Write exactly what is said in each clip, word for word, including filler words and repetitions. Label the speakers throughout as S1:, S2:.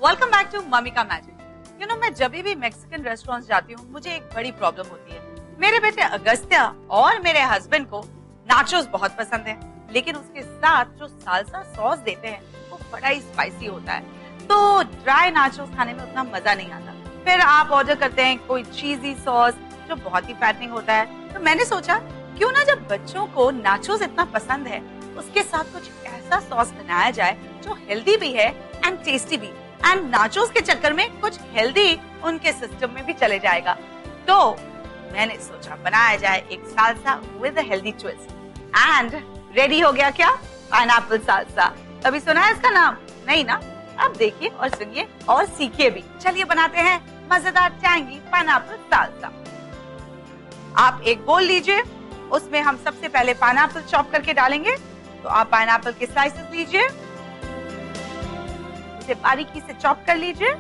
S1: Welcome back to mummy का magic. You know मैं जब भी मैक्सिकन रेस्टोरेंट जाती हूँ मुझे एक बड़ी प्रॉब्लम होती है। मेरे बेटे अगस्त्या और मेरे हस्बैंड को नाचोस बहुत पसंद है, लेकिन उसके साथ जो साल्सा सॉस देते हैं वो बड़ा ही स्पाइसी होता है, तो ड्राई नाचोस खाने में उतना मजा नहीं आता। फिर आप ऑर्डर करते हैं कोई चीजी सॉस जो बहुत ही फैटनिंग होता है। तो मैंने सोचा क्यों ना जब बच्चों को नाचोस इतना पसंद है उसके साथ कुछ ऐसा सॉस बनाया जाए जो हेल्दी भी है एंड टेस्टी भी, एंड नाचोस के चक्कर में कुछ हेल्दी उनके सिस्टम में भी चले जाएगा। तो मैंने सोचा बनाया जाए एक salsa with a healthy twist, and ready हो गया क्या? Pineapple salsa. कभी सुना है इसका नाम? नहीं ना? अब देखिए और सुनिए और सीखिए भी। चलिए बनाते हैं मजेदार टैंगी पाइनएप्पल साल्सा। आप एक बोल लीजिए, उसमें हम सबसे पहले पाइनएप्पल चॉप करके डालेंगे। तो आप पाइनएप्पल के स्लाइसेस लीजिए, उसे बारीकी से चॉप कर लीजिए।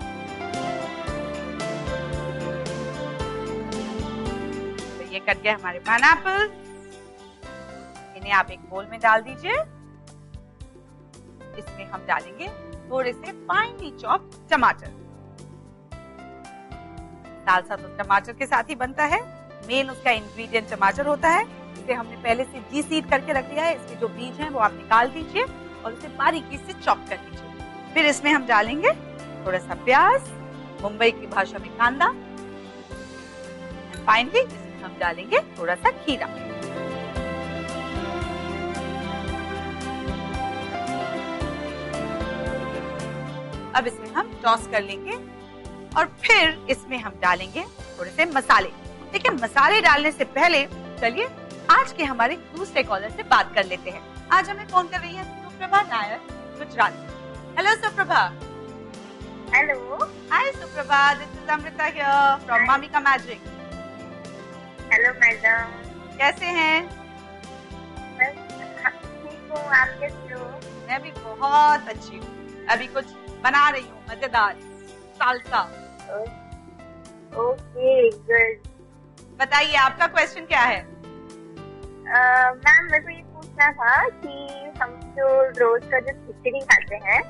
S1: तो ये कट गए हमारे पाइनएप्पल, इन्हें आप एक बोल में डाल दीजिए। इसमें हम डालेंगे थोड़े से फाइनली चॉप टमाटर। साल्सा तो टमाटर के साथ ही बनता है, मेन उसका इंग्रेडिएंट टमाटर होता है। इसे हमने पहले से डी सीड करके रख दिया है, इसके जो बीज हैं वो आप निकाल दीजिए और उसे बारीकी से चॉप कर लीजिए। फिर इसमें हम डालेंगे थोड़ा सा प्याज, मुंबई की भाषा में कांदा, फाइनली इसमें हम डालेंगे थोड़ा सा खीरा। अब इसमें हम टॉस कर लेंगे और फिर इसमें हम डालेंगे थोड़े से मसाले। लेकिन मसाले डालने से पहले चलिए आज के हमारे दूसरे कॉलर से बात कर लेते हैं। आज हमें फोन कर रही है Suprabha Nair, Gujarat. Hello Suprabha.
S2: Hello.
S1: Hi Suprabha, this is Amrita here from mummy का मैजिक।
S2: हेलो मैडम,
S1: कैसे हैं?
S2: मैं ठीक हूँ, आप कैसे हो?
S1: मैं भी बहुत अच्छी हूँ। अभी कुछ बना रही हूँ मजेदार साल्सा।
S2: Okay good.
S1: बताइए आपका क्वेश्चन क्या है?
S2: मैम मेरे को ये पूछना था कि हम जो रोज का जो खिचड़ी खाते हैं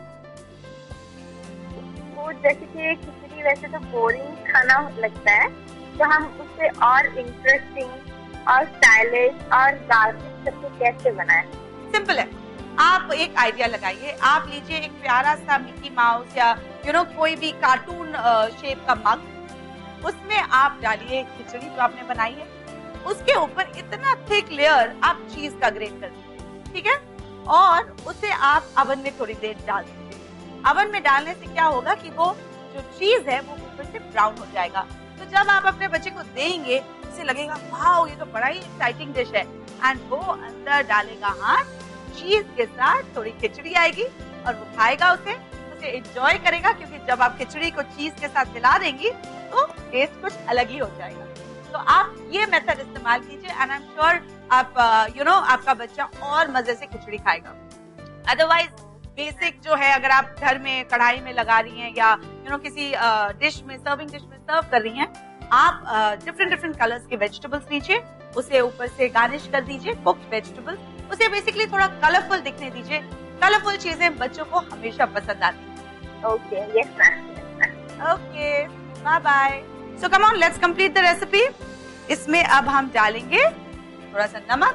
S2: वो जैसे कि खिचड़ी वैसे तो बोरिंग खाना लगता है, तो हम उसे और इंटरेस्टिंग और स्टाइलिश और गार्लिक सबको कैसे बनाएं?
S1: सिंपल है, आप एक आइडिया लगाइए। आप लीजिए एक प्यारा सा मिकी माउस या यू नो कोई भी कार्टून शेप का मग, उसमें आप डालिए खिचड़ी जो आपने बनाई है, उसके ऊपर इतना थिक लेयर आप चीज का ग्रेट कर दीजिए, ठीक है? और उसे आप अवन में थोड़ी देर डाल दीजिए। अवन में डालने से क्या होगा कि वो जो चीज है वो ऊपर से ब्राउन हो जाएगा। तो जब आप अपने बच्चे को देंगे उसे लगेगा वाओ ये तो बड़ा ही एक्साइटिंग डिश है, एंड वो अंदर डालेगा हाथ, चीज के साथ थोड़ी खिचड़ी आएगी और वो खाएगा उसे उसे एंजॉय करेगा, क्योंकि जब आप खिचड़ी को चीज के साथ मिला देंगी तो टेस्ट कुछ अलग ही हो जाएगा। तो आप ये मेथड इस्तेमाल कीजिए एंड आई एम श्योर आप यू नो आपका बच्चा और मजे से खिचड़ी खाएगा। अदरवाइज बेसिक जो है, अगर आप घर में कढ़ाई में लगा रही हैं या यू नो किसी डिश में सर्विंग डिश में सर्व कर रही हैं, आप डिफरेंट डिफरेंट कलर्स के वेजिटेबल्स लीजिए, उसे ऊपर से गार्निश कर दीजिए कुक्ड वेजिटेबल्स, उसे बेसिकली थोड़ा कलरफुल दिखने दीजिए। कलरफुल चीजें बच्चों को हमेशा पसंद आती हैं।
S2: Okay, yes ma'am.
S1: Okay, bye bye. So come on, let's complete the recipe. इसमें अब हम डालेंगे थोड़ा सा नमक,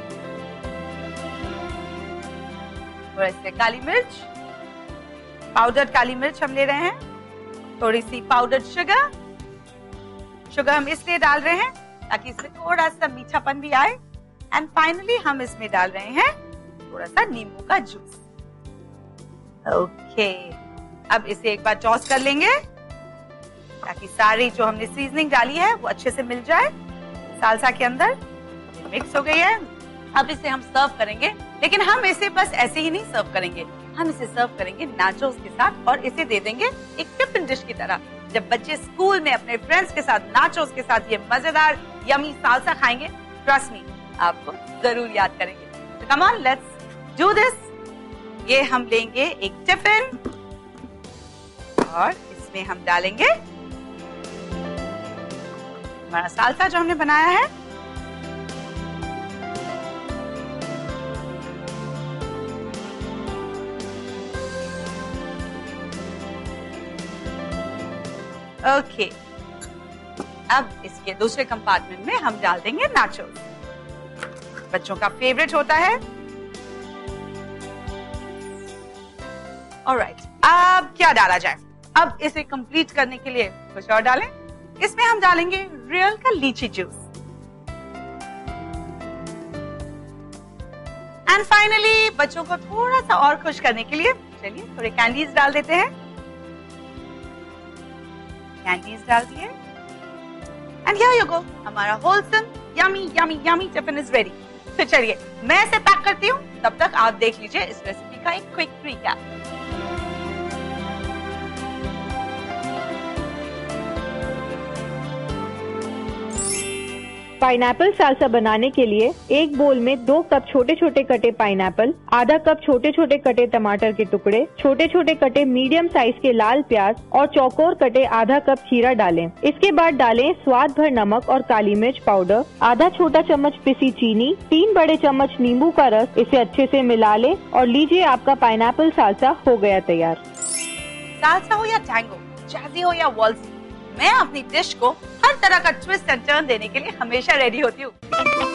S1: थोड़ा सी काली मिर्च, पाउडर्ड काली मिर्च हम ले रहे हैं, थोड़ी सी पाउडर्ड शुगर। शुगर हम इसलिए डाल रहे हैं ताकि इससे थोड़ा सा मीठापन भी आए, एंड फाइनली हम इसमें डाल रहे हैं थोड़ा सा नींबू का जूस। ओके, अब इसे एक बार टॉस कर लेंगे ताकि सारी जो हमने सीजनिंग डाली है वो अच्छे से मिल जाए साल्सा के अंदर। मिक्स हो गई है, अब इसे हम सर्व करेंगे, लेकिन हम इसे बस ऐसे ही नहीं सर्व करेंगे, हम इसे सर्व करेंगे नाचोस के साथ और इसे दे देंगे एक टिफिन डिश की तरह। जब बच्चे स्कूल में अपने फ्रेंड्स के साथ नाचोस के साथ ये मजेदार यमी साल्सा खाएंगे, ट्रस्ट मी आपको जरूर याद करेंगे। तो come on, let's do this. ये हम लेंगे एक टिफिन और इसमें हम डालेंगे हमारा साल्सा जो हमने बनाया है। ओके, अब इसके दूसरे कंपार्टमेंट में हम डाल देंगे नाचोस। बच्चों का फेवरेट होता है। ऑलराइट, अब क्या डाला जाए? अब इसे कंप्लीट करने के लिए कुछ और डालें। इसमें हम डालेंगे रियल का लीची जूस। एंड फाइनली बच्चों को थोड़ा सा और खुश करने के लिए चलिए थोड़े कैंडीज डाल देते हैं। कैंडीज डाल दिए एंड हियर यू गो, हमारा wholesome yummy yummy yummy tiffin is ready. तो चलिए मैं इसे पैक करती हूँ, तब तक आप देख लीजिए इस रेसिपी का एक क्विक रिकैप।
S3: पाइनएप्पल सालसा बनाने के लिए एक बोल में दो कप छोटे छोटे कटे पाइनएप्पल, आधा कप छोटे छोटे कटे टमाटर के टुकड़े, छोटे छोटे कटे मीडियम साइज के लाल प्याज और चौकोर कटे आधा कप खीरा डालें। इसके बाद डालें स्वाद भर नमक और काली मिर्च पाउडर, आधा छोटा चम्मच पिसी चीनी, तीन बड़े चम्मच नींबू का रस। इसे अच्छे से मिला लें और लीजिए आपका पाइनएप्पल सालसा हो गया तैयार।
S1: सालसा हो या टैंगो, जैज़ी हो या वॉल्सी, मैं अपनी डिश को हर तरह का ट्विस्ट एंड टर्न देने के लिए हमेशा रेडी होती हूँ।